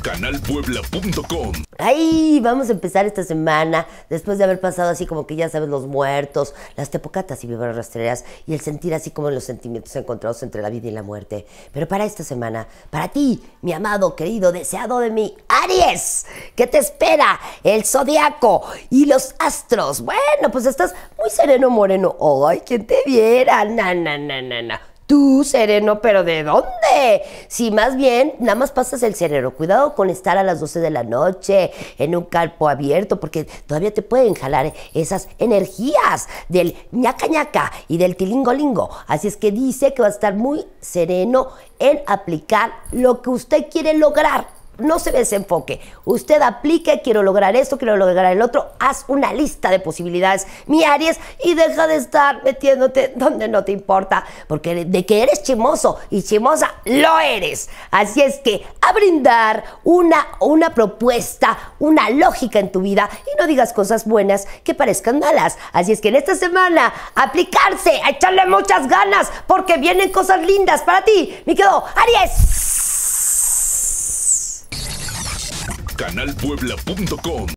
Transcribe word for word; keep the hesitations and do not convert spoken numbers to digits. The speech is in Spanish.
canal puebla punto com. Ay, vamos a empezar esta semana después de haber pasado así como que ya sabes, los muertos, las tepocatas y víboras rastreras y el sentir así como los sentimientos encontrados entre la vida y la muerte. Pero para esta semana, para ti, mi amado, querido, deseado de mí, Aries, ¿qué te espera? El zodiaco y los astros. Bueno, pues estás muy sereno, moreno. Ay, ¿quién te viera? Na, na, na, na, na. Tú, sereno, ¿pero de dónde? Si más bien, nada más pasas el sereno. Cuidado con estar a las doce de la noche en un campo abierto, porque todavía te pueden jalar esas energías del ñaca ñaca y del tilingolingo. Así es que dice que va a estar muy sereno en aplicar lo que usted quiere lograr. No se desenfoque. Usted aplique, quiero lograr esto, quiero lograr el otro. Haz una lista de posibilidades, mi Aries, y deja de estar metiéndote donde no te importa, porque de que eres chimoso y chimosa, lo eres. Así es que a brindar una, una propuesta, una lógica en tu vida y no digas cosas buenas que parezcan malas. Así es que en esta semana, aplicarse, a echarle muchas ganas, porque vienen cosas lindas para ti, mi querido Aries. canal puebla punto com